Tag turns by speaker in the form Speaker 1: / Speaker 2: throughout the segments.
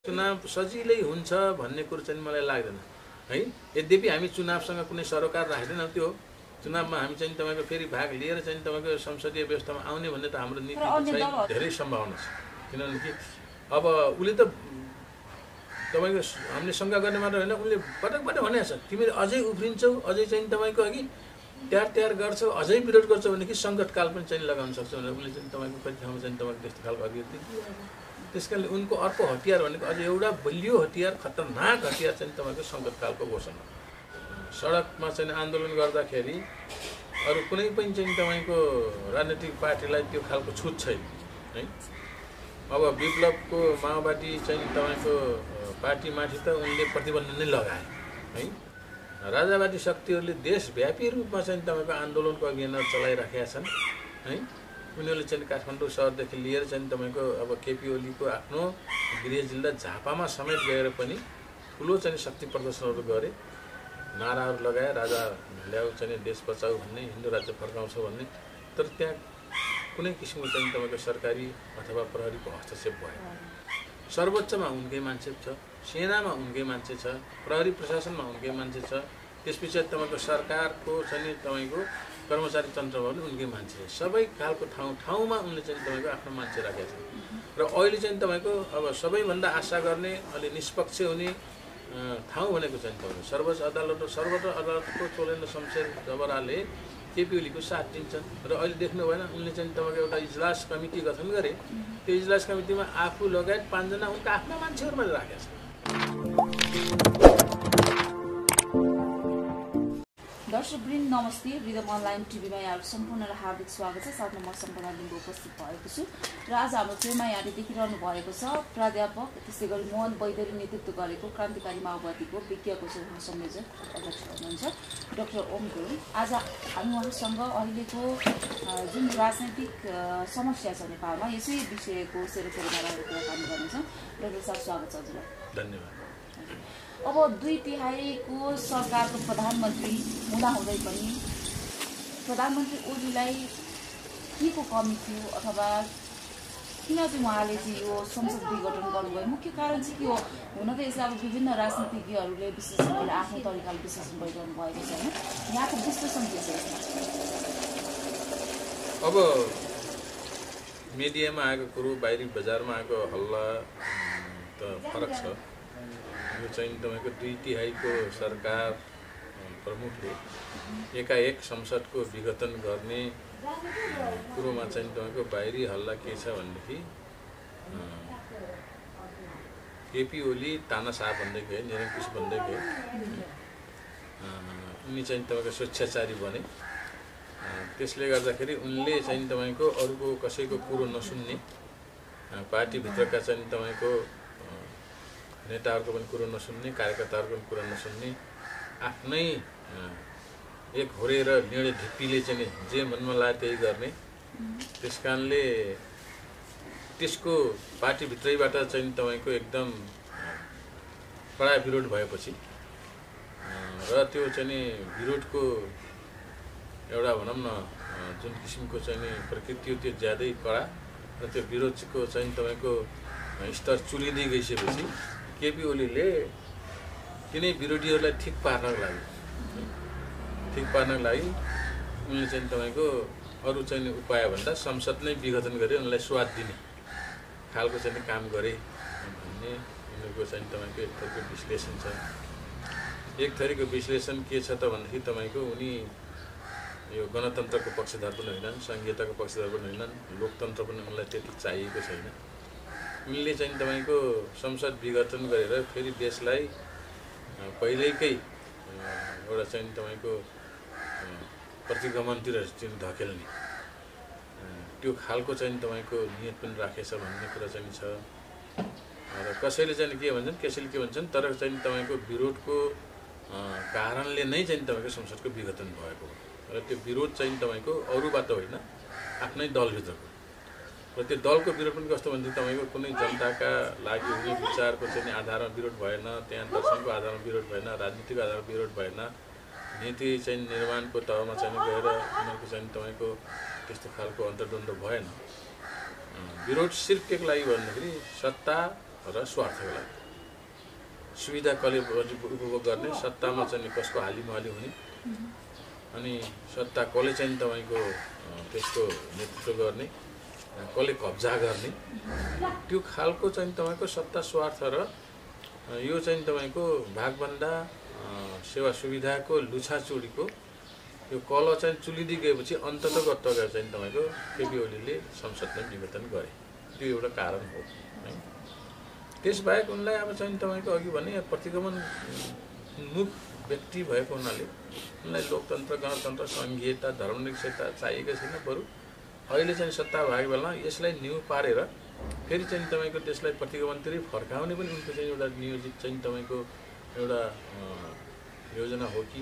Speaker 1: चुनाव सजिलै हुन्छ भन्ने कुरो चाहिँ मलाई लाग्दैन है। यद्यपि हामी चुनावसँग कुनै सरोकार राख्दैनौँ, त्यो चुनावमा हामी चाहिँ तपाईँको फेरि भाग लिएर चाहिँ तपाईँको संसदीय व्यवस्थामा आउने भन्ने त हाम्रो नीति चाहिँ धेरै सम्भावना छ। किनभने कि अब उसले त तपाईँको हामीले शङ्का गर्ने मात्र होइन, उसले पटक भनेको छ तिमीले अझै उफ्रिन्छौ, अझै चाहिँ तपाईँको अघि तयार गर्छौ, अझै विरोध गर्छौ भने कि सङ्कटकाल पनि चाहिँ लगाउन सक्छौ भनेर उसले चाहिँ तपाईँको कति ठाउँमा चाहिँ तपाईँको त्यस्तो खालको अभिव्यक्ति दिएको। त्यस कारणले उनको अर्को हतियार भनेको अझ एउटा बलियो हतियार, खतरनाक हतियार चाहिँ तपाईँको सङ्कटकालको घोषणा। सडकमा चाहिँ आन्दोलन गर्दाखेरि अरू कुनै पनि चाहिँ तपाईँको राजनीतिक पार्टीलाई त्यो खालको छुट छैन है। अब विप्लवको माओवादी चाहिँ तपाईँको पार्टीमाथि त उनले प्रतिबन्ध नै लगाए है। राजावादी शक्तिहरूले देशव्यापी रूपमा चाहिँ तपाईँको आन्दोलनको अभियानहरू चलाइराखेका छन् है। उनीहरूले चाहिँ काठमाडौँ सहरदेखि लिएर चाहिँ तपाईँको अब केपी ओलीको आफ्नो गृह जिल्ला झापामा समेत गएर पनि ठुलो चाहिँ शक्ति प्रदर्शनहरू गरे, नाराहरू लगाए, राजा ल्याऊ चाहिँ देश बचाऊ भन्ने, हिन्दू राज्य फर्काउँछ भन्ने। तर त्यहाँ कुनै किसिमको चाहिँ तपाईँको सरकारी अथवा प्रहरीको हस्तक्षेप भयो। सर्वोच्चमा उनकै मान्छे छ, सेनामा उनकै मान्छे छ, प्रहरी प्रशासनमा उनकै मान्छे छ, त्यसपछि तपाईँको सरकारको चाहिँ तपाईँको कर्मचारी तन्त्रमा पनि उनकै मान्छे छ। सबै खालको ठाउँमा उनले चाहिँ तपाईँको आफ्नो मान्छे राखेका छन्। र अहिले चाहिँ तपाईँको अब सबैभन्दा आशा गर्ने अलि निष्पक्ष हुने ठाउँ भनेको चाहिँ तपाईँको सर्वोच्च अदालत र सर्वोच्च अदालतको चोलेन्द्र शमशेर जबराले केपी ओलीको साथ दिन्छन्। र अहिले देख्नु भएन उनले चाहिँ तपाईँको एउटा इजलास कमिटी गठन गरे, त्यो इजलास कमिटीमा आफू लगायत 5 जना उनका आफ्ना मान्छेहरूमा राखेका छन्।
Speaker 2: दर्शकवृन्द नमस्ते, रिदम अनलाइन टिभीमा यहाँहरू सम्पूर्णलाई हार्दिक स्वागत छ। साथमा म सम्पना लिम्बू उपस्थित भएको छु र आज हाम्रो फेरमा यहाँले देखिरहनु भएको छ प्राध्यापक त्यसै गरी मोहन वैद्यले नेतृत्व गरेको क्रान्तिकारी माओवादीको विज्ञको संयोजक अध्यक्ष हुनुहुन्छ डाक्टर ओम गुरुङ। आज हामी उहाँसँग अहिलेको जुन राजनैतिक समस्या छ नेपालमा यसै विषयको सेरोफेरोमा रहेर कुराकानी गर्नेछौँ। डाक्टर साहब स्वागत छ हजुरलाई।
Speaker 1: धन्यवाद।
Speaker 2: अब 2/3 सरकारको प्रधानमन्त्री हुँदाहुँदै पनि प्रधानमन्त्री ओलीलाई के को कमी थियो अथवा किन चाहिँ उहाँले चाहिँ यो संसद विघटन गर्नुभयो? मुख्य कारण चाहिँ के हो? हुन त यसलाई अब विभिन्न राजनीतिज्ञहरूले विश्लेषण गरेर आफ्नो तरिकाले विश्लेषण गरिरहनु भएको छ होइन, यहाँको विश्लेषण के छ यसमा?
Speaker 1: अब मिडियामा आएको कुरो, बाहिरी बजारमा आएको हल्ला त फरक छ। यो चाहिँ तपाईँको 2/3 सरकार प्रमुखले एकाएक संसदको विघटन गर्ने कुरोमा चाहिँ तपाईँको बाहिरी हल्ला के छ भनेदेखि केपी ओली तानाशाह भन्दै गए, निरङ्कुश भन्दै गए, उनी चाहिँ तपाईँको स्वेच्छाचारी बने। त्यसले गर्दाखेरि उनले चाहिँ तपाईँको अरूको कसैको कुरो नसुन्ने, पार्टीभित्रका चाहिँ तपाईँको नेताहरूको पनि कुरो नसुन्ने, कार्यकर्ताहरूको पनि कुरा नसुन्ने, आफ्नै एक होरेर निर्णय ढिप्पीले चाहिँ जे मनमा लाग्यो त्यही गर्ने। त्यस कारणले त्यसको पार्टीभित्रैबाट चाहिँ तपाईँको एकदम कडा विरोध भएपछि र त्यो चाहिँ विरोधको एउटा भनौँ न जुन किसिमको चाहिँ प्रकृति हो त्यो ज्यादै कडा र त्यो विरोधको चाहिँ तपाईँको स्तर चुलिँदै गइसकेपछि केपी ओलीले तिनै विरोधीहरूलाई ठिक पार्नको लागि उनले चाहिँ तपाईँको अरू चाहिँ उपायभन्दा संसद नै विघटन गरे उनलाई स्वाद दिने खालको चाहिँ काम गरे भन्ने उनीहरूको चाहिँ तपाईँको एक थरीको विश्लेषण छ। एक थरीको विश्लेषण के छ त भन्दाखेरि तपाईँको उनी यो गणतन्त्रको पक्षधर पनि होइनन्, संघीयताको पक्षधर पनि होइनन्, लोकतन्त्र पनि उनलाई त्यति चाहिएको छैन। उनले चाहिँ तपाईँको संसद विघटन गरेर फेरि देशलाई पहिल्यैकै एउटा चाहिँ तपाईँको प्रतिगमनतिर चाहिँ धकेल्ने त्यो खालको चाहिँ तपाईँको नियत पनि राखेछ भन्ने कुरा चाहिँ छ। र कसैले चाहिँ के भन्छन्, कसैले के भन्छन्, तर चाहिँ तपाईँको विरोधको कारणले नै चाहिँ तपाईँको संसदको विघटन भएको र त्यो विरोध चाहिँ तपाईँको अरूबाट होइन, आफ्नै दलभित्रको। र त्यो दलको विरोध पनि कस्तो भन्छ तपाईँको कुनै जनताका लागि हुने विचारको चाहिँ आधारमा विरोध भएन, त्यहाँ दर्शनको आधारमा विरोध भएन, राजनीतिक आधारमा विरोध भएन, नीति चाहिँ निर्माणको तहमा चाहिँ गएर उनीहरूको चाहिँ तपाईँको त्यस्तो खालको अन्तर्द्वन्द्व भएन। विरोध सिर्फ के लागि भन्दाखेरि सत्ता र स्वार्थको लागि सुविधा कसले उपभोग गर्ने, सत्तामा चाहिँ कसको हालिमहाली हुने, अनि सत्ता कसले चाहिँ तपाईँको त्यसको नेतृत्व गर्ने, कसले कब्जा गर्ने, त्यो खालको चाहिँ तपाईँको सत्ता स्वार्थ र यो चाहिँ तपाईँको भागभन्दा सेवा सुविधाको लुछाचुडीको यो कल चाहिँ चुलिँदै गएपछि अन्ततगत चाहिँ तपाईँको केपी ओलीले संसदलाई विघटन गरे। त्यो एउटा कारण हो है। त्यसबाहेक उनलाई अब चाहिँ तपाईँको अघि भने प्रतिगमन मुख व्यक्ति भएको हुनाले उनलाई लोकतन्त्र, गणतन्त्र, सङ्घीयता, धर्मनिरपेक्षता चाहिएको छैन। बरु अहिले चाहिँ सत्ता भएको बेलामा यसलाई न्यू पारेर फेरि चाहिँ तपाईँको त्यसलाई प्रतिगमनतिर फर्काउने पनि उनको चाहिँ एउटा नियोजित चाहिँ तपाईँको एउटा योजना हो कि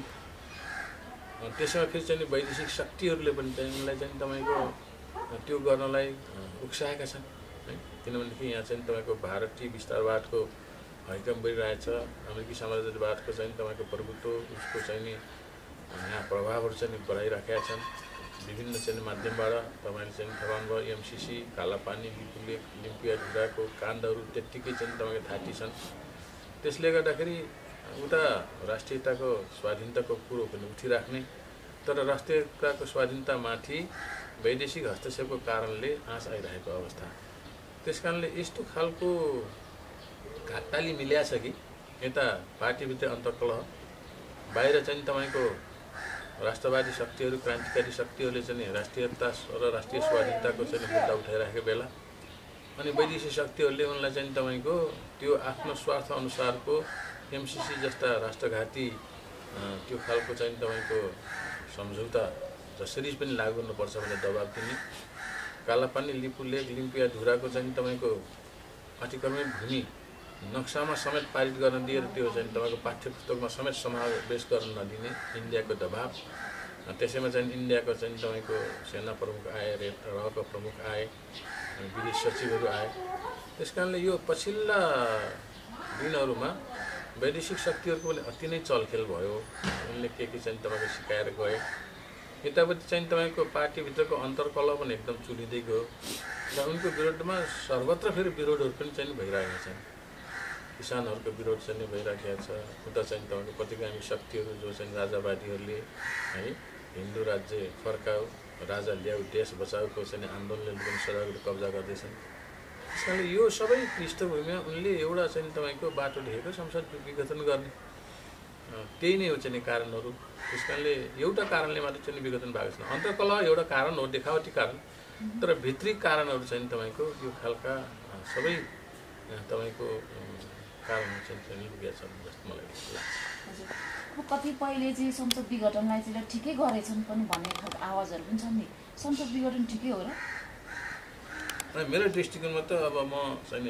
Speaker 1: त्यसमा फेरि चाहिँ वैदेशिक शक्तिहरूले पनि चाहिँ उनलाई चाहिँ तपाईँको त्यो गर्नलाई उक्साएका छन् है। किनभनेदेखि यहाँ चाहिँ तपाईँको भारतीय विस्तारवादको हैकम बढिरहेछ, अमेरिकी साम्राज्यवादको चाहिँ तपाईँको प्रभुत्व उसको चाहिँ नि यहाँ प्रभावहरू चाहिँ बढाइराखेका छन्। विभिन्न चाहिँ माध्यमबाट तपाईँले चाहिँ थाहा भयो, एमसिसी, कालापानी, लिपुलेख, लिम्पिया ढुङ्गाको काण्डहरू त्यत्तिकै चाहिँ तपाईँको थाँती छन्। त्यसले गर्दाखेरि उता राष्ट्रियताको स्वाधीनताको कुरो पनि उठिराख्ने, तर राष्ट्रियताको स्वाधीनतामाथि वैदेशिक हस्तक्षेपको कारणले आँच आइरहेको अवस्था। त्यस कारणले यस्तो खालको घाटाली मिल्याछ कि यता पार्टीभित्र अन्तर्कलह, बाहिर चाहिँ तपाईँको राष्ट्रवादी शक्तिहरू, क्रान्तिकारी शक्तिहरूले चाहिँ राष्ट्रियता र राष्ट्रिय स्वाधीनताको चाहिँ मुद्दा उठाइरहेको बेला अनि वैदेशिक शक्तिहरूले उनलाई चाहिँ तपाईँको त्यो आफ्नो स्वार्थ अनुसारको एमसिसी जस्ता राष्ट्रघाती त्यो खालको चाहिँ तपाईँको सम्झौता जसरी पनि लागू गर्नुपर्छ भनेर दबाब दिने, कालापानी, लिपुलेख, लिम्पिया ढुङ्गाको चाहिँ तपाईँको अतिक्रमण भूमि नक्सामा समेत पारित गर्न दिएर त्यो चाहिँ तपाईँको पाठ्यपुस्तकमा समेत समावेश गर्न नदिने इन्डियाको दबाब। त्यसैमा चाहिँ इन्डियाको चाहिँ तपाईँको सेना प्रमुख आए, रहका प्रमुख आए, विदेश सचिवहरू आए। त्यस कारणले यो पछिल्ला दिनहरूमा वैदेशिक शक्तिहरूको पनि अति नै चलखेल भयो। उनले के चाहिँ तपाईँको सिकाएर गए, यतापट्टि चाहिँ तपाईँको पार्टीभित्रको अन्तर्कलह पनि एकदम चुलिँदै गयो र उनको विरोधमा सर्वत्र फेरि विरोधहरू पनि चाहिँ भइरहेका छन्। किसानहरूको विरोध चाहिँ भइराखेको छ। उता चाहिँ तपाईँको प्रतिगामी शक्तिहरू जो चाहिँ राजावादीहरूले है हिन्दू राज्य फर्काऊ, राजा ल्याऊ, देश बचाउको चाहिँ आन्दोलनले पनि सडकहरू कब्जा गर्दैछन्। त्यस कारणले यो सबै पृष्ठभूमिमा उनले एउटा चाहिँ तपाईँको बाटो देखेको संसद विघटन गर्ने, त्यही नै हो चाहिँ कारणहरू। त्यस कारणले एउटा कारणले मात्र चाहिँ विघटन भएको छैन। अन्तर्कलह एउटा कारण हो, देखावटी कारण, तर भित्री कारणहरू चाहिँ तपाईँको यो खालका सबै तपाईँको कारणहरू चाहिँ लुकेका छन् जस्तो मलाई लाग्छ।
Speaker 2: अब कतिपयले चाहिँ संसद विघटनलाई चाहिँ ठिकै गरेछन् पनि भन्ने खालको आवाजहरू पनि छन् नि। संसद विघटन ठिकै हो र?
Speaker 1: मेरो दृष्टिकोणमा त अब म चाहिँ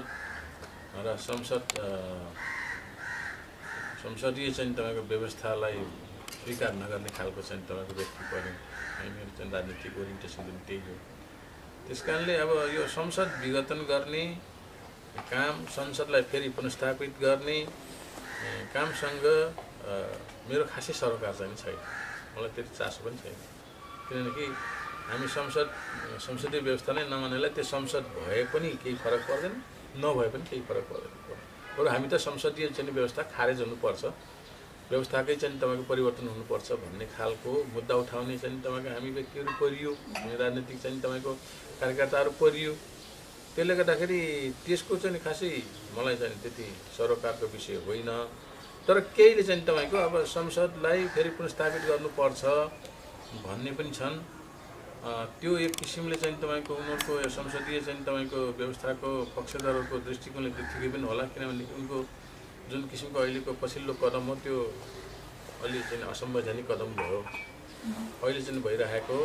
Speaker 1: संसदीय चाहिँ तपाईँको व्यवस्थालाई स्वीकार नगर्ने खालको चाहिँ तपाईँको व्यक्ति पर्ने है। मेरो चाहिँ राजनीतिक ओरिएन्टेसन पनि त्यही हो। त्यस कारणले अब यो संसद विघटन गर्ने काम, संसदलाई फेरि पुनर्स्थापित गर्ने कामसँग मेरो खासै सरोकार चाहिँ छैन। मलाई त्यति चासो पनि छैन। किनकि हामी संसदीय व्यवस्था नै नमान्नेलाई त्यो संसद भए पनि केही फरक पर्दैन, नभए पनि केही फरक पर्दैन। बरु हामी त संसदीय चाहिँ व्यवस्था खारेज हुनुपर्छ, व्यवस्थाकै चाहिँ तपाईँको परिवर्तन हुनुपर्छ भन्ने खालको मुद्दा उठाउने चाहिँ तपाईँको हामी व्यक्तिहरू परियो, हामी राजनीतिक चाहिँ तपाईँको कार्यकर्ताहरू परियो। त्यसले गर्दाखेरि त्यसको चाहिँ खासै मलाई चाहिँ त्यति सरोकारको विषय होइन। तर केहीले चाहिँ तपाईँको अब संसदलाई फेरि पुनर्स्थापित गर्नुपर्छ भन्ने पनि छन्। त्यो एक किसिमले चाहिँ तपाईँको उनीहरूको संसदीय चाहिँ तपाईँको व्यवस्थाको पक्षधरहरूको दृष्टिकोणले देखिए पनि होला। किनभने उनको जुन किसिमको अहिलेको पछिल्लो कदम हो त्यो अलि चाहिँ असंवैधानिक कदम भयो। अहिले चाहिँ भइरहेको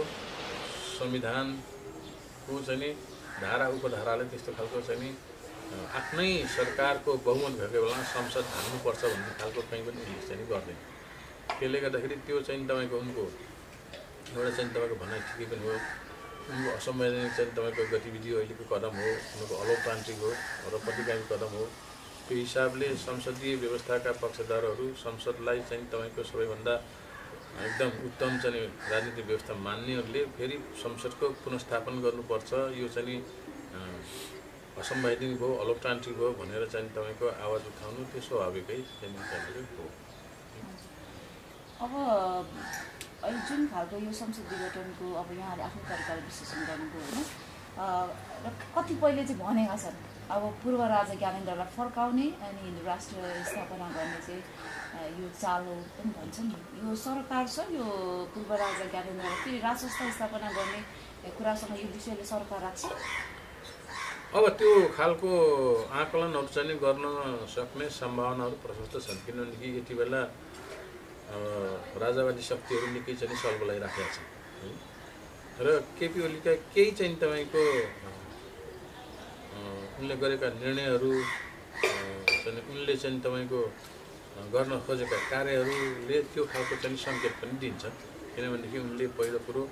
Speaker 1: संविधानको चाहिँ धारा उपधाराले त्यस्तो खालको चाहिँ आफ्नै सरकारको बहुमत भएको बेलामा संसद हाल्नुपर्छ भन्ने खालको कहीँ पनि उल्लेख चाहिँ गर्दैन। त्यसले गर्दाखेरि त्यो चाहिँ तपाईँको उनको एउटा चाहिँ तपाईँको भनाइ ठिकै पनि हो। उनको असंवैधानिक चाहिँ तपाईँको गतिविधि अहिलेको कदम हो, उनको अलोकतान्त्रिक हो र प्रतिगामी कदम हो। त्यो हिसाबले संसदीय व्यवस्थाका पक्षधरहरू संसदलाई चाहिँ तपाईँको सबैभन्दा एकदम उत्तम चाहिँ राजनीतिक व्यवस्था मान्नेहरूले फेरि संसदको पुनर्स्थापन गर्नुपर्छ, यो चाहिँ असंवैधानिक हो, अलोकतान्त्रिक हो भनेर चाहिँ तपाईँको आवाज उठाउनु त्यो स्वाभाविकै चाहिँ हो।
Speaker 2: अब अहिले जुन खालको यो संसद विघटनको अब यहाँले आफ्नो तरिकाले विश्लेषण गर्नुभयो होइन, र कतिपयले चाहिँ भनेका छन् अब पूर्व राजा ज्ञानेन्द्रलाई फर्काउने अनि हिन्दू राष्ट्र स्थापना गर्ने चाहिँ यो चाल हो पनि भन्छन्। यो सरकार छ, यो पूर्व राजा ज्ञानेन्द्रलाई फेरि राजसंस्था स्थापना गर्ने कुरासँग यो विषयले सरकार राख्छ।
Speaker 1: अब त्यो खालको आकलनहरू चाहिँ गर्न सक्ने सम्भावनाहरू प्रशस्त छन्, किनभने यति बेला राजावादी शक्तिहरू निकै चाहिँ सल्बलाइराखेका छन् र केपी ओलीका केही चाहिँ तपाईँको उनले गरेका निर्णयहरू उनले चाहिँ तपाईँको गर्न खोजेका कार्यहरूले त्यो खालको चाहिँ सङ्केत पनि दिन्छ। किनभनेदेखि उनले पहिलो कुरो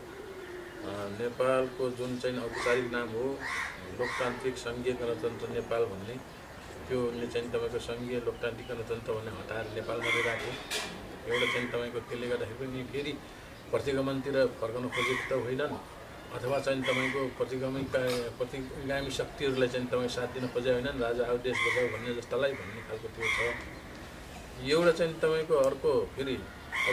Speaker 1: नेपालको जुन चाहिँ औपचारिक नाम हो लोकतान्त्रिक सङ्घीय गणतन्त्र नेपाल भन्ने, त्यो उनले चाहिँ तपाईँको सङ्घीय लोकतान्त्रिक गणतन्त्र भन्ने हटाएर नेपाल मात्रै राख्यो। एउटा चाहिँ तपाईँको त्यसले गर्दाखेरि पनि फेरि प्रतिगमनतिर फर्कन खोजेको त होइनन्, अथवा चाहिँ तपाईँको प्रतिगामी शक्तिहरूलाई चाहिँ तपाईँ साथ दिन खोजे होइनन्, राजा आऊ देश बचाऊ भन्ने जस्तालाई भन्ने खालको त्यो छ। एउटा चाहिँ तपाईँको अर्को फेरि अब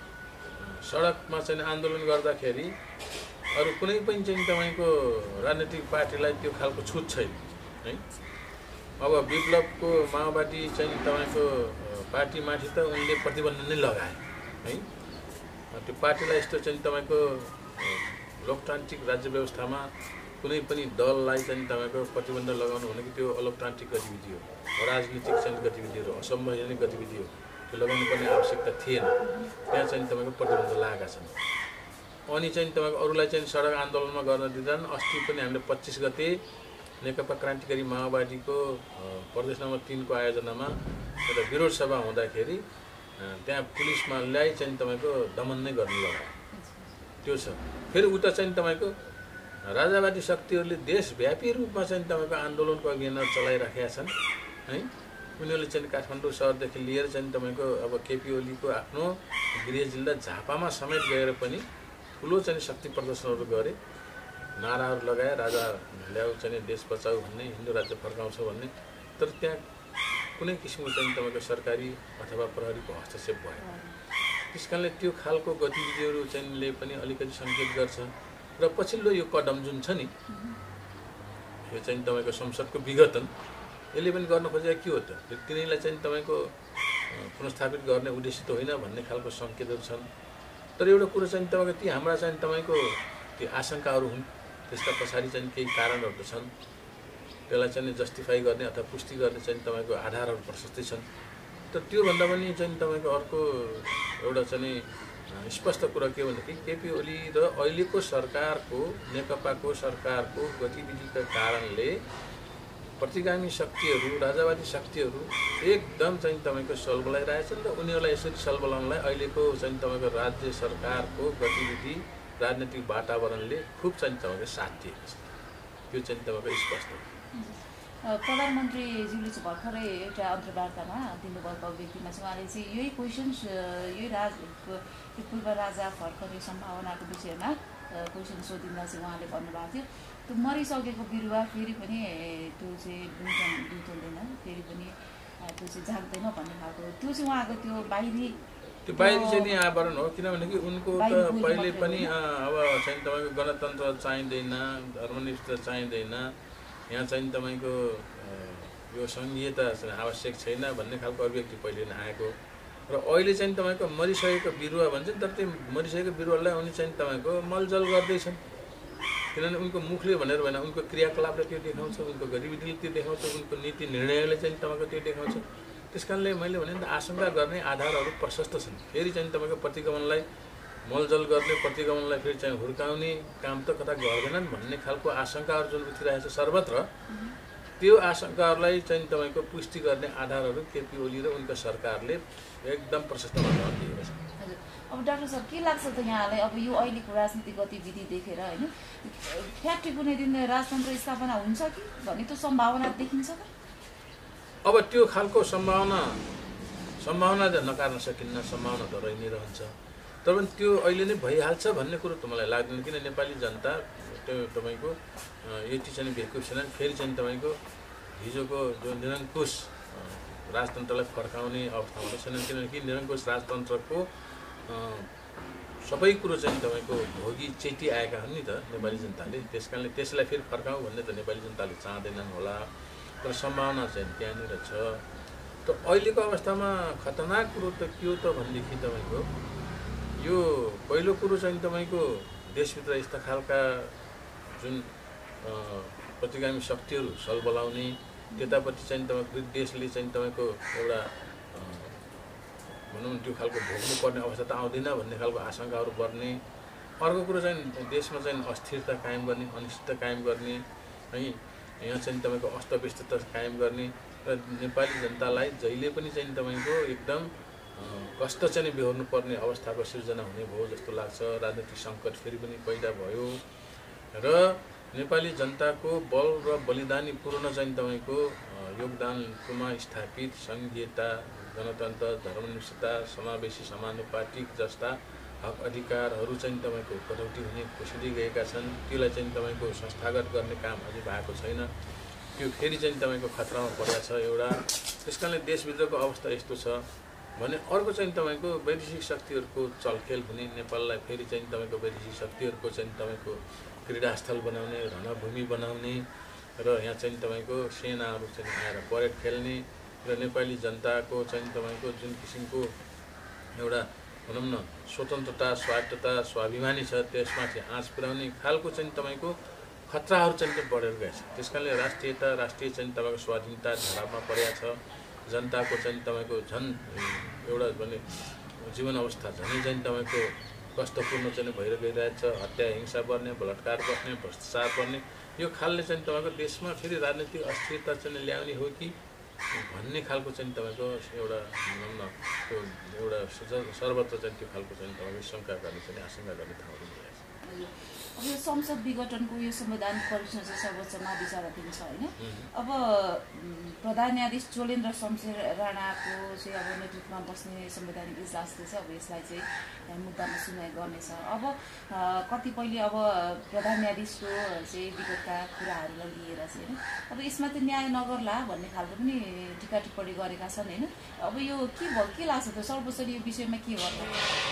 Speaker 1: सडकमा चाहिँ आन्दोलन गर्दाखेरि अरू कुनै पनि चाहिँ तपाईँको राजनीतिक पार्टीलाई त्यो खालको छुट छैन है। अब विप्लवको माओवादी चाहिँ तपाईँको पार्टीमाथि त उनले प्रतिबन्ध नै लगाए है। त्यो पार्टीलाई यस्तो चाहिँ तपाईँको लोकतान्त्रिक राज्य व्यवस्थामा कुनै पनि दललाई चाहिँ तपाईँको प्रतिबन्ध लगाउनु भनेको त्यो अलोकतान्त्रिक गतिविधि हो, राजनीतिक चाहिँ गतिविधिहरू, असंवैधानिक गतिविधि हो, त्यो लगाउनु पर्ने आवश्यकता थिएन। त्यहाँ चाहिँ तपाईँको प्रतिबन्ध लगाएका छन्। अनि चाहिँ तपाईँको अरूलाई चाहिँ सडक आन्दोलनमा गर्न दिँदैन। अस्ति पनि हामीले 25 गते नेकपा क्रान्तिकारी माओवादीको प्रदेश नम्बर 3 को आयोजनामा एउटा विरोध सभा हुँदाखेरि त्यहाँ पुलिसमा ल्याइ चाहिँ तपाईँको दमन नै गर्नु लगायो, त्यो छ। फेरि उता चाहिँ तपाईँको राजावादी शक्तिहरूले देशव्यापी रूपमा चाहिँ तपाईँको आन्दोलनको अभियानहरू चलाइराखेका छन् है। उनीहरूले चाहिँ काठमाडौँ सहरदेखि लिएर चाहिँ तपाईँको अब केपी ओलीको आफ्नो गृह जिल्ला झापामा समेत गएर पनि ठुलो चाहिँ शक्ति प्रदर्शनहरू गरे, नाराहरू लगाए, राजा ल्याऊ चाहिँ देश बचाऊ भन्ने, हिन्दू राज्य फर्काउँछ भन्ने। तर त्यहाँ कुनै किसिमको चाहिँ तपाईँको सरकारी अथवा प्रहरीको हस्तक्षेप भयो। त्यस कारणले त्यो खालको गतिविधिहरू चाहिँले पनि अलिकति सङ्केत गर्छ। र पछिल्लो यो कदम जुन छ नि, यो चाहिँ तपाईँको संसदको विघटन, यसले पनि गर्न खोजेको के हो त, तिनीलाई चाहिँ तपाईँको पुनर्स्थापित गर्ने उद्देश्य त होइन भन्ने खालको सङ्केतहरू छन्। तर एउटा कुरो चाहिँ तपाईँको ती हाम्रा चाहिँ तपाईँको ती आशंकाहरू हुन्, त्यसका पछाडि चाहिँ केही कारणहरू त छन्, त्यसलाई चाहिँ जस्टिफाई गर्ने अथवा पुष्टि गर्ने चाहिँ तपाईँको आधारहरू प्रशस्तै छन्। तर त्योभन्दा पनि चाहिँ तपाईँको अर्को एउटा चाहिँ स्पष्ट कुरा के भनेदेखि केपी ओली र अहिलेको सरकारको, नेकपाको सरकारको गतिविधिका कारणले प्रतिगामी शक्तिहरू, राजावादी शक्तिहरू एकदम चाहिँ तपाईँको सल्बलाइरहेछन् र उनीहरूलाई यसरी सल्बलाउनलाई अहिलेको चाहिँ तपाईँको राज्य सरकारको गतिविधि, राजनीतिक वातावरणले खुब चाहिँ तपाईँको साथ दिएको छ। त्यो चाहिँ तपाईँको स्पष्ट हो।
Speaker 2: प्रधानमन्त्रीज्यूले चाहिँ भर्खरै एउटा अन्तर्वार्तामा दिनुभएको अभिव्यक्तिमा चाहिँ उहाँले चाहिँ यही क्वेसन्स, यही पूर्व राजा फर्कने सम्भावनाको विषयमा क्वेसन सोधिँदा चाहिँ उहाँले भन्नुभएको थियो त्यो मरिसकेको बिरुवा फेरि पनि त्यो चाहिँ दुइटल्दैन, फेरि पनि त्यो चाहिँ झाक्दैन भन्ने खालको त्यो चाहिँ उहाँको त्यो बाहिरी
Speaker 1: चाहिँ नि आवरण हो। किनभनेदेखि उनको त पहिले पनि अब चाहिँ तपाईँको गणतन्त्र चाहिँदैन, धर्मनिष्ठ चाहिँदैन, यहाँ चाहिँ तपाईँको यो सङ्घीयता आवश्यक छैन भन्ने खालको अभिव्यक्ति पहिले नै आएको र अहिले चाहिँ तपाईँको मरिसकेको बिरुवा भन्छन्। तर त्यो मरिसकेको बिरुवालाई उनी चाहिँ तपाईँको मलजल गर्दैछन्, किनभने उनको मुखले भनेर भएन, उनको क्रियाकलापले त्यो देखाउँछ, उनको गतिविधिले त्यो देखाउँछ, उनको नीति निर्णयले चाहिँ तपाईँको त्यो देखाउँछ। त्यस कारणले मैले भने त आशंका गर्ने आधारहरू प्रशस्त छन्। फेरि चाहिँ तपाईँको प्रतिगमनलाई मलजल गर्ने, प्रतिगमनलाई फेरि चाहिँ हुर्काउने काम त कता गर्दैनन् भन्ने खालको आशंकाहरू जुन उठिरहेको छ सर्वत्र, त्यो आशंकाहरूलाई चाहिँ तपाईँको पुष्टि गर्ने आधारहरू केपी ओली र उनका सरकारले एकदम प्रशस्त मात्रामा दिएको छ।
Speaker 2: अब डाक्टर साहब के लाग्छ त यहाँलाई, अब यो अहिलेको राजनीतिक गतिविधि देखेर होइन फ्याक्ट्री कुनै दिन राजतन्त्र स्थापना हुन्छ कि भन्ने त सम्भावना देखिन्छ त?
Speaker 1: अब त्यो खालको सम्भावना त नकार्न सकिन्न, सम्भावना त रहि नै रहन्छ। तर पनि त्यो अहिले नै भइहाल्छ भन्ने कुरो त मलाई लाग्दैन, किन नेपाली जनता त्यो तपाईँको यति चाहिँ भेको छैन। फेरि चाहिँ तपाईँको हिजोको जो निरङ्कुश राजतन्त्रलाई फर्काउने अवस्थामा छैन, किनकि निरङ्कुश राजतन्त्रको सबै कुरो चाहिँ तपाईँको भोगी चेटी आएका हुन् नि त नेपाली जनताले। त्यस कारणले त्यसलाई फेरि फर्काउँ भन्ने त नेपाली जनताले चाहँदैनन् होला, तर सम्भावना चाहिँ त्यहाँनिर छ। त अहिलेको अवस्थामा खतरनाक कुरो त के हो त भनेदेखि तपाईँको यो पहिलो कुरो चाहिँ तपाईँको देशभित्र यस्ता खालका जुन प्रतिगामी शक्तिहरू सलबलाउने, त्यतापट्टि चाहिँ तपाईँको देशले चाहिँ तपाईँको एउटा भनौँ त्यो खालको भोग्नुपर्ने अवस्था त आउँदैन भन्ने खालको आशंकाहरू बढ्ने। अर्को कुरो चाहिँ देशमा चाहिँ अस्थिरता कायम गर्ने, अनिश्चितता कायम गर्ने है, यहाँ चाहिँ तपाईँको अस्तव्यस्तता कायम गर्ने र नेपाली जनतालाई जहिले पनि चाहिँ तपाईँको एकदम कष्ट चाहिँ बेहोर्नु पर्ने अवस्थाको सिर्जना हुने भयो जस्तो लाग्छ। राजनीतिक सङ्कट फेरि पनि पैदा भयो र नेपाली जनताको बल र बलिदानी पूर्ण चाहिँ तपाईँको योगदानमा स्थापित सङ्घीयता, गणतन्त्र, धर्मनिष्ठता, समावेशी समानुपातिक जस्ता हक अधिकारहरू चाहिँ तपाईँको कटौती हुने खोसिँदै गएका छन्। त्यसलाई चाहिँ तपाईँको संस्थागत गर्ने काम अझै भएको छैन। त्यो फेरि चाहिँ तपाईँको खतरामा परेको छ एउटा। त्यस कारणले देशभित्रको अवस्था यस्तो छ भने अर्को चाहिँ तपाईँको वैदेशिक शक्तिहरूको चलखेल हुने, नेपाललाई फेरि चाहिँ तपाईँको वैदेशिक शक्तिहरूको चाहिँ तपाईँको क्रीडास्थल बनाउने, रणभूमि बनाउने र यहाँ चाहिँ तपाईँको सेनाहरू चाहिँ आएर परेड खेल्ने र नेपाली जनताको चाहिँ तपाईँको जुन किसिमको एउटा भनौँ न स्वतन्त्रता, स्वायत्तता, स्वाभिमानी छ त्यसमाथि आँच पुर्याउने खालको चाहिँ तपाईँको खतराहरू चाहिँ बढेर गएछ। त्यस कारणले राष्ट्रियता, राष्ट्रिय चाहिँ तपाईँको स्वाधीनता धरापमा परेको छ। जनताको चाहिँ तपाईँको झन् एउटा भने जीवन अवस्था झनै चाहिँ तपाईँको कष्टपूर्ण चाहिँ भएर गइरहेछ। हत्या, हिंसा बढ्ने, बलात्कार बस्ने, भ्रष्टाचार बढ्ने, यो खालले चाहिँ तपाईँको देशमा फेरि राजनीतिक अस्थिरता चाहिँ ल्याउने हो कि भन्ने खालको चाहिँ तपाईँको एउटा भनौँ न त्यो एउटा सर्वत्र चाहिँ त्यो खालको चाहिँ तपाईँको शङ्का गर्ने चाहिँ आशंका गर्ने ठाउँहरू भइरहेछ।
Speaker 2: अब यो संसद विघटनको यो संवैधानिक परीक्षण चाहिँ सर्वोच्चमा विचाराधीन छ होइन। अब प्रधान न्यायाधीश चोलेन्द्र शमशेर राणाको चाहिँ अब नेतृत्वमा बस्ने संवैधानिक इजलासले चाहिँ अब यसलाई चाहिँ मुद्दामा सुनवाई गर्नेछ। अब कतिपयले अब प्रधान न्यायाधीशको चाहिँ विगतका कुराहरूलाई लिएर चाहिँ होइन अब यसमा त न्याय नगर्ला भन्ने खालको पनि टिका टिप्पणी गरेका छन् होइन। अब यो के लाग्छ त सर्वोच्चले यो विषयमा के गर्छ?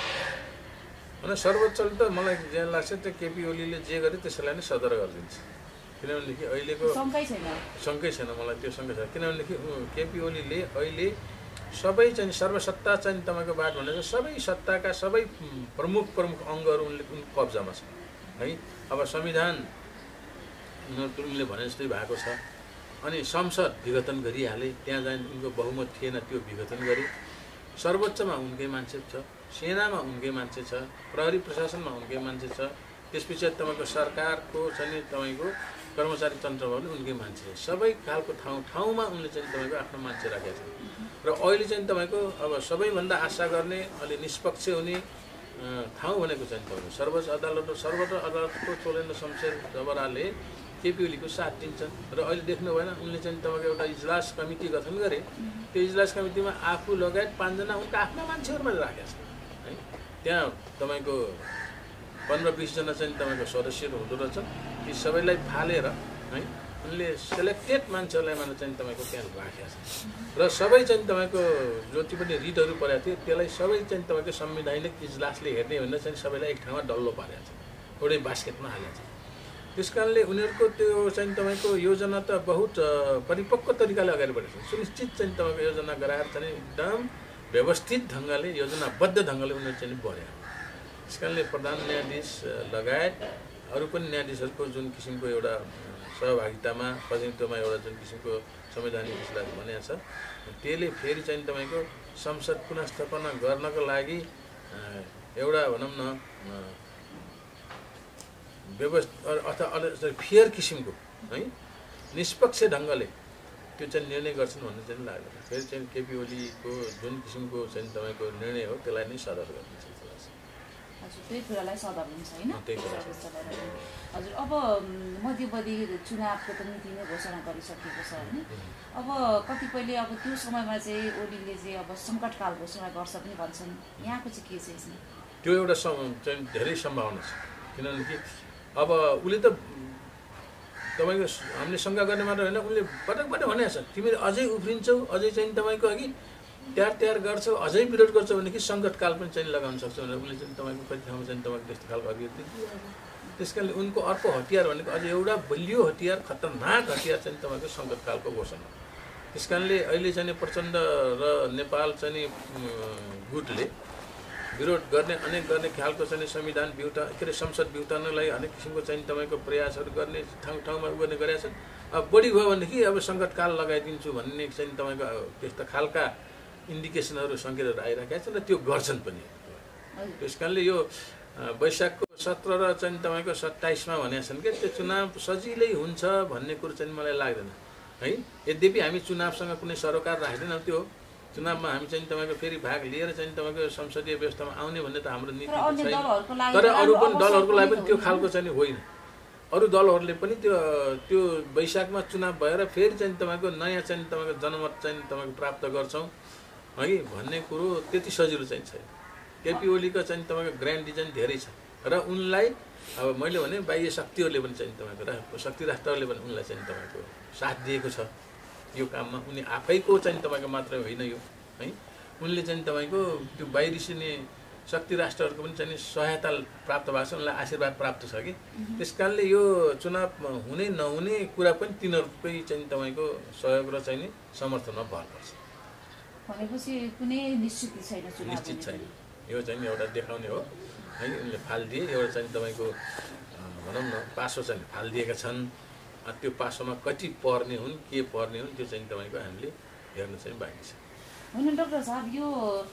Speaker 1: होइन, सर्वोच्चले त मलाई जे लाग्छ त्यो केपी ओलीले जे गरे त्यसैलाई नै सदर गरिदिन्छ। किनभनेदेखि अहिलेको शङ्कै छैन मलाई त्यो शङ्का छैन। किनभनेदेखि केपी ओलीले अहिले सबै चाहिँ सर्वसत्ता चाहिँ तपाईँको बाट भनेर सबै सत्ताका सबै प्रमुख अङ्गहरू उनको कब्जामा छ है। अब संविधान उनले भने जस्तै भएको छ। अनि संसद विघटन गरिहाले, त्यहाँ चाहिँ उनको बहुमत थिएन, त्यो विघटन गरे। सर्वोच्चमा उनकै मान्छे छ, सेनामा उनकै मान्छे छ, प्रहरी प्रशासनमा उनकै मान्छे छ, त्यसपछि तपाईँको सरकारको चाहिँ तपाईँको कर्मचारी तन्त्रमा पनि उनकै मान्छे छ। सबै खालको ठाउँमा उनले चाहिँ तपाईँको आफ्नो मान्छे राखेको छ। र अहिले चाहिँ तपाईँको अब सबैभन्दा आशा गर्ने अलि निष्पक्ष हुने ठाउँ भनेको चाहिँ तपाईँको सर्वोच्च अदालत र सर्वोच्च अदालतको चोलेन्द्र शमशेर जबराले केपी ओलीको साथ दिन्छन्। र अहिले देख्नु भएन उनले चाहिँ तपाईँको एउटा इजलास कमिटी गठन गरे। त्यो इजलास कमिटीमा आफू लगायत 5 जना उनका आफ्ना मान्छेहरू मात्रै राखेका छन् है। त्यहाँ तपाईँको 15-20 जना चाहिँ तपाईँको सदस्यहरू हुँदो रहेछ। ती सबैलाई फालेर है उनले सेलेक्टेड मान्छेहरूलाई मात्र चाहिँ तपाईँको त्यहाँ राखेका छन्। र सबै चाहिँ तपाईँको जति पनि रिटहरू परेको थियो त्यसलाई सबै चाहिँ तपाईँको संवैधानिक इजलासले हेर्ने भनेर चाहिँ सबैलाई एक ठाउँमा डल्लो पारेको छ, एउटै बास्केटमा हालेको छ। त्यस कारणले उनीहरूको त्यो चाहिँ तपाईँको योजना त बहुत परिपक्व तरिकाले अगाडि बढेको छ। सुनिश्चित चाहिँ तपाईँको योजना गराएर चाहिँ एकदम व्यवस्थित ढङ्गले योजनाबद्ध ढङ्गले उनीहरू चाहिँ बढ्यो। त्यस कारणले प्रधान न्यायाधीश लगायत अरू पनि न्यायाधीशहरूको जुन किसिमको एउटा सहभागितामा प्रतिनिधित्वमा एउटा जुन किसिमको संवैधानिक इजलास बनेको छ, त्यसले फेरि चाहिँ तपाईँको संसद पुनर्स्थापना गर्नको लागि एउटा भनौँ न व्यवस्था अथवा फेयर किसिमको है निष्पक्ष ढङ्गले त्यो चाहिँ निर्णय गर्छन् भन्ने चाहिँ लाग्दैन। फेरि चाहिँ केपी ओलीको जुन किसिमको चाहिँ तपाईँको निर्णय हो त्यसलाई नै सदर गर्ने चाहिँ लाग्छ।
Speaker 2: हजुर, त्यही कुरालाई सदर हुन्छ होइन। हजुर, अब मध्यवधि चुनावको त मिति नै घोषणा गरिसकेको छ होइन। अब कतिपयले अब त्यो समयमा चाहिँ ओलीले चाहिँ अब सङ्कटकाल घोषणा गर्छ पनि भन्छन्। यहाँको चाहिँ के छ यसमा?
Speaker 1: त्यो एउटा चाहिँ धेरै सम्भावना छ। किनभने अब उसले त तपाईँको हामीले शङ्का गर्ने मात्र होइन, उनले पटक पटक भनेको छ तिमीले अझै उफ्रिन्छौ, अझै चाहिँ तपाईँको अघि तयार गर्छौ, अझै विरोध गर्छौ भने कि सङ्कटकाल पनि चाहिँ लगाउन सक्छौ भनेर उनले चाहिँ तपाईँको कति ठाउँमा चाहिँ तपाईँको त्यस्तो खालको अभिव्यक्ति दिएको। त्यस कारणले उनको अर्को हतियार भनेको अझ एउटा बलियो हतियार, खतरनाक हतियार चाहिँ तपाईँको सङ्कटकालको घोषणा। त्यस कारणले अहिले चाहिँ प्रचण्ड र नेपाल चाहिँ गुटले विरोध गर्ने अनेक गर्ने खालको चाहिँ संविधान के अरे संसद बिउताउनलाई अनेक किसिमको चाहिँ तपाईँको प्रयासहरू गर्ने ठाउँमा गर्ने गरेका छन्। अब बढी भयो भनेदेखि अब सङ्कटकाल लगाइदिन्छु भन्ने चाहिँ तपाईँको त्यस्ता खालका इन्डिकेसनहरू सङ्केतहरू आइरहेका छन् र त्यो गर्छन् पनि। त्यस कारणले यो वैशाखको 17 र चाहिँ तपाईँको 27मा भनेका छन् कि त्यो चुनाव सजिलै हुन्छ भन्ने कुरो चाहिँ मलाई लाग्दैन है। यद्यपि हामी चुनावसँग कुनै सरोकार राख्दैनौँ, त्यो चुनावमा हामी चाहिँ तपाईँको फेरि भाग लिएर चाहिँ तपाईँको संसदीय व्यवस्थामा आउने भन्ने त हाम्रो नीति छैन। तर अरू पनि दलहरूको लागि पनि त्यो खालको चाहिँ होइन। अरू दलहरूले पनि त्यो वैशाखमा चुनाव भएर फेरि चाहिँ तपाईँको नयाँ चाहिँ तपाईँको जनमत चाहिँ तपाईँको प्राप्त गर्छौँ है भन्ने कुरो त्यति सजिलो चाहिँ छैन। केपी ओलीको चाहिँ तपाईँको ग्रान्ड डिजाइन धेरै छ र उनलाई अब मैले भने बाह्य शक्तिहरूले पनि चाहिँ तपाईँको शक्ति राष्ट्रहरूले पनि उनलाई चाहिँ तपाईँको साथ दिएको छ यो काममा। उनी आफैको चाहिँ तपाईँको मात्रै होइन यो है, उनले चाहिँ तपाईँको त्यो बाहिरिसिने शक्ति राष्ट्रहरूको पनि चाहिँ सहायता प्राप्त भएको छ, उनलाई आशीर्वाद प्राप्त छ कि। त्यस कारणले यो चुनाव हुने नहुने कुरा पनि तिनीहरूकै चाहिँ तपाईँको सहयोग र चाहिँ समर्थनमा भर पर्छ।
Speaker 2: भनेपछि कुनै निश्चित छैन,
Speaker 1: निश्चित छैन। यो चाहिँ एउटा देखाउने हो है। उनले फालिदिए एउटा चाहिँ तपाईँको भनौँ न पासो चाहिँ फालिदिएका छन्। त्यो पासोमा कति पर्ने हुन्, के पर्ने हुन्, त्यो चाहिँ तपाईँको हामीले हेर्न चाहिँ बाँकी छ।
Speaker 2: होइन डाक्टर साहब, यो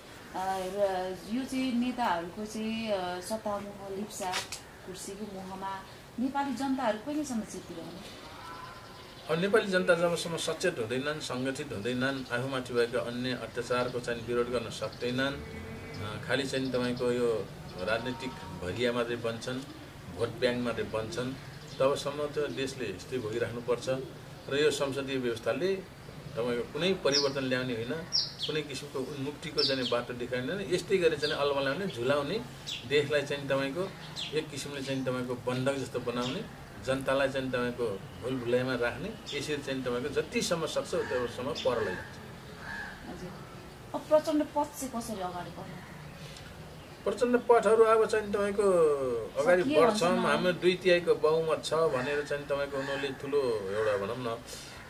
Speaker 2: चाहिँ नेताहरूको चाहिँ सत्तामोह लिप्सा कुर्सीको मोहमा नेपाली जनताहरू कहिलेसम्म चित्तिरहने?
Speaker 1: अब नेपाली जनता जबसम्म सचेत हुँदैनन्, सङ्गठित हुँदैनन्, आफूमाथि भएको अन्य अत्याचारको चाहिँ विरोध गर्न सक्दैनन्, खालि चाहिँ तपाईँको यो राजनीतिक भरिया मात्रै बन्छन्, भोट ब्याङ्क मात्रै बन्छन्, तबसम्म त्यो देशले यस्तै भोगिराख्नुपर्छ। र यो संसदीय व्यवस्थाले तपाईँको कुनै परिवर्तन ल्याउने होइन, कुनै किसिमको उन्मुक्तिको चाहिँ बाटो देखाउने होइन। यस्तै गरी चाहिँ अलमलाउने, झुलाउने, देशलाई चाहिँ तपाईँको एक किसिमले चाहिँ तपाईँको बन्धक जस्तो बनाउने, जनतालाई चाहिँ तपाईँको भुलभुलैमा राख्ने, यसरी चाहिँ तपाईँको जतिसम्म सक्छ त्यतिसम्म पर लैजान्छ।
Speaker 2: अब प्रचण्ड पथ चाहिँ कसरी अगाडि बढ्ने?
Speaker 1: प्रचण्ड पथहरू अब चाहिँ तपाईँको अगाडि बढ्छौँ, हाम्रो 2/3 बहुमत छ भनेर चाहिँ तपाईँको उनीहरूले ठुलो एउटा भनौँ न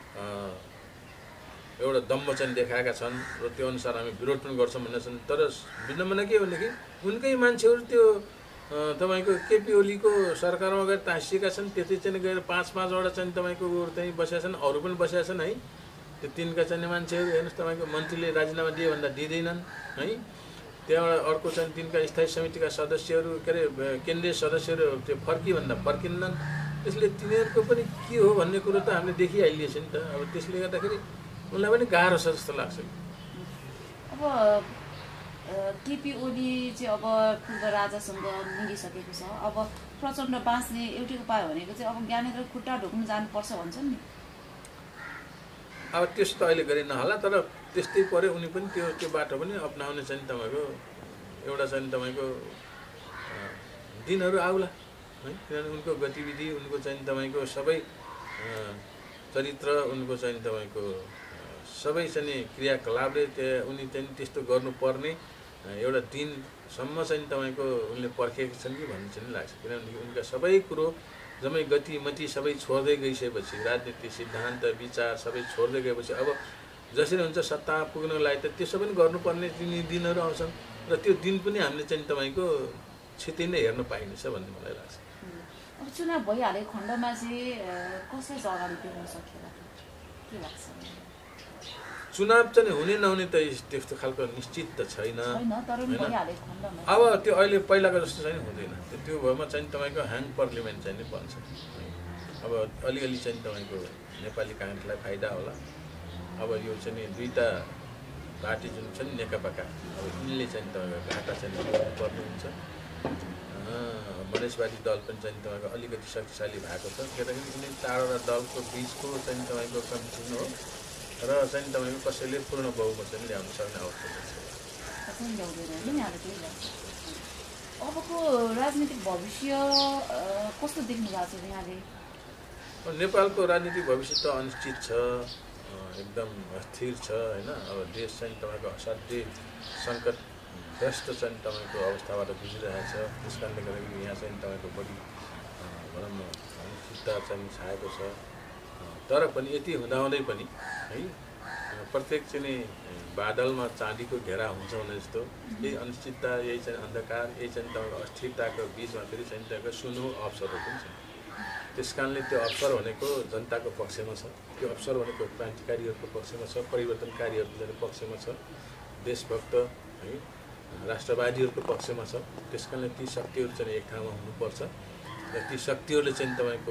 Speaker 1: एउटा दम्ब चाहिँ देखाएका छन् र त्यो अनुसार हामी विरोध पनि गर्छौँ भनेर छन्। तर विडम्बना के भनेदेखि उनकै मान्छेहरू त्यो तपाईँको केपी ओलीको सरकारमा गएर टाँसिएका छन्, त्यति चाहिँ गएर 5-5वटा चाहिँ तपाईँको चाहिँ बसेका छन्, अरू पनि बसेका छन् है। त्यो तिनका चाहिँ मान्छेहरू हेर्नुहोस्, तपाईँको मन्त्रीले राजीनामा दिए भन्दा दिँदैनन् है। त्यहाँबाट अर्को चाहिँ तिनका स्थायी समितिका सदस्यहरू के अरे केन्द्रीय सदस्यहरू त्यो फर्की भन्दा फर्किन्नन्। त्यसले तिनीहरूको पनि के हो भन्ने कुरो त हामीले देखिहालिएछ नि त। अब त्यसले गर्दाखेरि उनलाई पनि गाह्रो छ जस्तो लाग्छ।
Speaker 2: अब केपी ओली चाहिँ अब पूर्व राजासँग मिलिसकेको छ, अब प्रचण्ड बाँच्ने एउटै उपाय भनेको चाहिँ अब ज्ञानेन्द्र खुट्टा ढोक्नु जानुपर्छ भन्छन् नि।
Speaker 1: अब त्यस्तो त अहिले गरिन्न होला, तर त्यस्तै पऱ्यो उनी पनि त्यो बाटो पनि अपनाउने चाहिँ तपाईँको एउटा चाहिँ तपाईँको दिनहरू आउला है। किनभने उनको गतिविधि, उनको चाहिँ तपाईँको सबै चरित्र, उनको चाहिँ तपाईँको सबै चाहिँ क्रियाकलापले उनी चाहिँ त्यस्तो गर्नुपर्ने एउटा दिनसम्म चाहिँ तपाईँको उनले पर्खेका छन् कि भन्ने चाहिँ लाग्छ। किनभने उनका सबै कुरो जम्मै गतिमती सबै छोड्दै गइसकेपछि, राजनीति सिद्धान्त विचार सबै छोड्दै गएपछि अब जसरी हुन्छ सत्ता पुग्नको लागि त त्यसो पनि गर्नुपर्ने दिनहरू आउँछन् र त्यो दिन पनि हामीले चाहिँ तपाईँको क्षति नै हेर्न पाइनेछ भन्ने मलाई लाग्छ।
Speaker 2: अब चुनाव भइहालेको खण्डमा चाहिँ कसले चाहिँ अगाडि बढ्न सकेला के लाग्छ?
Speaker 1: चुनाव चाहिँ हुने नहुने त त्यस्तो खालको निश्चित त छैन। अब त्यो अहिले पहिलाको जस्तो चाहिँ हुँदैन। त्यो भएमा चाहिँ तपाईँको ह्याङ पार्लिमेन्ट चाहिँ बन्छ। अब अलिअलि चाहिँ तपाईँको नेपाली काङ्ग्रेसलाई फाइदा होला। अब यो चाहिँ दुईवटा पार्टी जुन छ नि नेकपाका, अब यिनले चाहिँ तपाईँको घाटा चाहिँ पर्ने हुन्छ। मधेसवादी दल पनि चाहिँ तपाईँको अलिकति शक्तिशाली भएको छ, किनकि यिनी चारवटा दलको बिचको चाहिँ तपाईँको कम्पिटिसन हो र चाहिँ तपाईँको कसैले पूर्ण बहुमत चाहिँ ल्याउन सक्ने आवश्यकता छ।
Speaker 2: अबको राजनीतिक भविष्य कस्तो देख्नु भएको छ यहाँले?
Speaker 1: नेपालको राजनीतिक भविष्य त अनिश्चित छ, एकदम अस्थिर छ होइन। अब देश चाहिँ तपाईँको असाध्यै सङ्कटग्रस्त चाहिँ तपाईँको अवस्थाबाट गुजिरहेछ। त्यस कारणले गर्दाखेरि यहाँ चाहिँ तपाईँको बढी भनौँ न अनिश्चितता चाहिँ छाएको छ। तर पनि यति हुँदाहुँदै पनि है प्रत्येक चाहिँ बादलमा चाँदीको घेरा हुन्छ भने जस्तो यही अनिश्चितता, यही चाहिँ अन्धकार, यही चाहिँ तपाईँको अस्थिरताको बिचमा फेरि चाहिँ तपाईँको सुनौलो अवसरहरू पनि छन्। त्यस कारणले त्यो अवसर भनेको जनताको पक्षमा छ, त्यो अवसर भनेको क्रान्तिकारीहरूको पक्षमा छ, परिवर्तनकारीहरूको पक्षमा छ, देशभक्त है राष्ट्रवादीहरूको पक्षमा छ। त्यस कारणले ती शक्तिहरू चाहिँ एक ठाउँमा हुनुपर्छ र ती शक्तिहरूले चाहिँ तपाईँको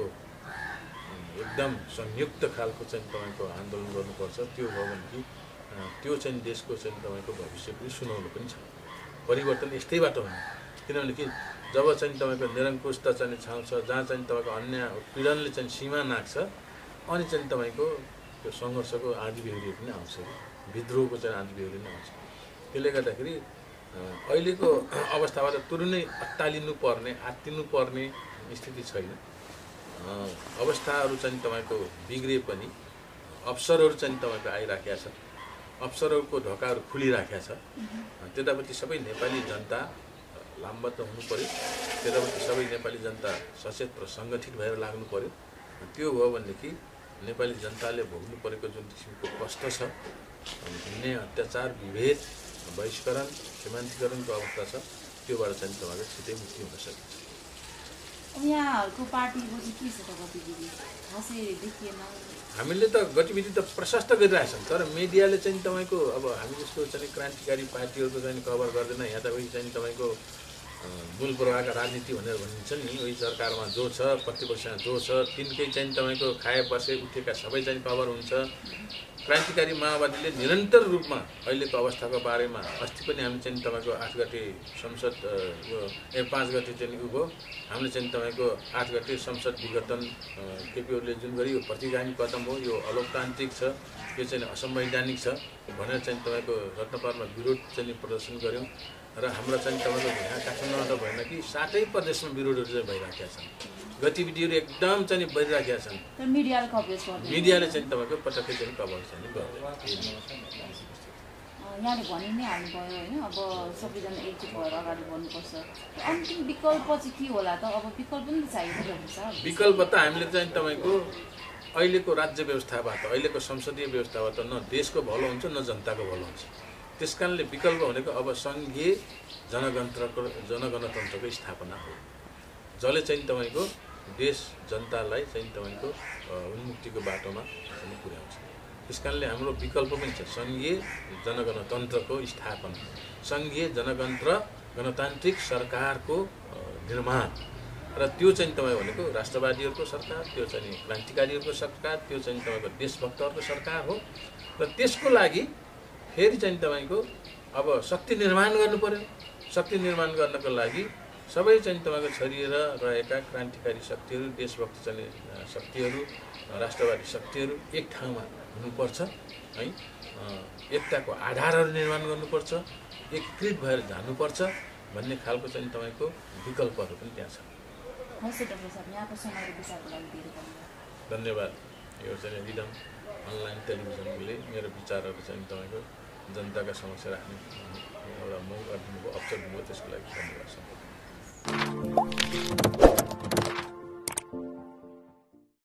Speaker 1: एकदम संयुक्त खालको चाहिँ तपाईँको आन्दोलन गर्नुपर्छ। त्यो भयो भने कि त्यो चाहिँ देशको चाहिँ तपाईँको भविष्य पनि सुनौलो पनि छ। परिवर्तन यस्तैबाट हुने, किनभने कि जब चाहिँ तपाईँको निरङ्कुशता चाहिँ छाउँछ, जहाँ चाहिँ तपाईँको अन्याय पीडनले चाहिँ सीमा नाग्छ, अनि चाहिँ तपाईँको त्यो सङ्घर्षको आँधीबेहुरी पनि आउँछ, विद्रोहको चाहिँ आँधीबेहुरी पनि आउँछ। त्यसले गर्दाखेरि अहिलेको अवस्थाबाट तुरुन्तै अत्तालिनु पर्ने, आत्तिनु पर्ने स्थिति छैन। अवस्थाहरू चाहिँ तपाईँको बिग्रे पनि अवसरहरू चाहिँ तपाईँको आइराखेका छ, अवसरहरूको ढोकाहरू खुलिराखेका छ। त्यतापट्टि सबै नेपाली जनता लामबद्ध हुनु पर्यो, त्यतापट्टि सबै नेपाली जनता सचेत र सङ्गठित भएर लाग्नु पर्यो। त्यो भयो भनेदेखि नेपाली जनताले भोग्नु परेको जुन किसिमको कष्ट छ, अन्याय, अत्याचार, विभेद, बहिष्करण, सीमान्तकरणको अवस्था छ, त्योबाट चाहिँ तपाईँको छिटै मुक्ति हुन सकिन्छ।
Speaker 2: यहाँहरूको पार्टीको चाहिँ के छ त गतिविधि खासै देखिएन?
Speaker 1: हामीले त गतिविधि त प्रशस्त गरिरहेछौँ, तर मिडियाले चाहिँ तपाईँको अब हामी जस्तो चाहिँ क्रान्तिकारी पार्टीहरूको चाहिँ कभर गर्दैन। यहाँ त उही चाहिँ तपाईँको मूल प्रवाहका राजनीति भनेर भनिन्छ नि, उही सरकारमा जो छ, प्रतिपक्षमा जो छ, तिनकै चाहिँ तपाईँको खाए बसे उठेका सबै चाहिँ कभर हुन्छ। क्रान्तिकारी माओवादीले निरन्तर रूपमा अहिलेको अवस्थाको बारेमा अस्ति पनि हामी चाहिँ तपाईँको 8 गते संसद यो 5 गते चाहिँ उ भयो, हामीले चाहिँ तपाईँको 8 गते संसद विघटन केपी ओलीले जुन गरी यो प्रतिगामी कदम हो, यो अलोकतान्त्रिक छ, यो चाहिँ असंवैधानिक छ भनेर चाहिँ तपाईँको रत्नपरमा विरोध चाहिँ प्रदर्शन गऱ्यौँ। र हाम्रो चाहिँ तपाईँको यहाँ काठमाडौँमा त भएन कि 7 प्रदेशमा विरोधहरू चाहिँ भइराखेका छन्, गतिविधिहरू एकदम चाहिँ बढिराखेका छन्। मिडियाले चाहिँ तपाईँको पटक्कै चाहिँ कभर चाहिँ गर्दैन।
Speaker 2: यहाँले भनि नै हाल्नुभयो होइन, अब सबैजना एकजुट भएर अगाडि बढ्नुपर्छ। अन्तिम विकल्प चाहिँ के होला त? अब विकल्प पनि चाहिएको हुन्छ।
Speaker 1: विकल्प त हामीले चाहिँ तपाईँको अहिलेको राज्य व्यवस्थाबाट, अहिलेको संसदीय व्यवस्थाबाट न देशको भलो हुन्छ न जनताको भलो हुन्छ। त्यस कारणले विकल्प भनेको अब सङ्घीय जनगणतन्त्रको स्थापना हो, जसले चाहिँ तपाईँको देश जनतालाई चाहिँ तपाईँको उन्मुक्तिको बाटोमा चाहिँ पुर्याउँछ। त्यस कारणले हाम्रो विकल्प पनि छ सङ्घीय जनगणतन्त्रको स्थापना, सङ्घीय गणतान्त्रिक सरकारको निर्माण। र त्यो चाहिँ तपाईँ भनेको राष्ट्रवादीहरूको सरकार, त्यो चाहिँ क्रान्तिकारीहरूको सरकार, त्यो चाहिँ तपाईँको देशभक्तहरूको सरकार हो। र त्यसको लागि फेरि चाहिँ तपाईँको अब शक्ति निर्माण गर्नु पर्यो। शक्ति निर्माण गर्नको लागि सबै चाहिँ तपाईँको छरिएर रहेका क्रान्तिकारी शक्तिहरू, देशभक्त चाहिँ शक्तिहरू, राष्ट्रवादी शक्तिहरू एक ठाउँमा हुनुपर्छ है। एकताको आधारहरू निर्माण गर्नुपर्छ, एकीकृत भएर जानुपर्छ भन्ने खालको चाहिँ तपाईँको विकल्पहरू पनि त्यहाँ छ। धन्यवाद। यो चाहिँ रिदम अनलाइन टेलिभिजनले मेरो विचारहरू चाहिँ तपाईँको जनताका समक्ष राख्ने एउटा मौका दिनुभयो, अवसर दिनुभयो, त्यसको लागि धन्यवाद।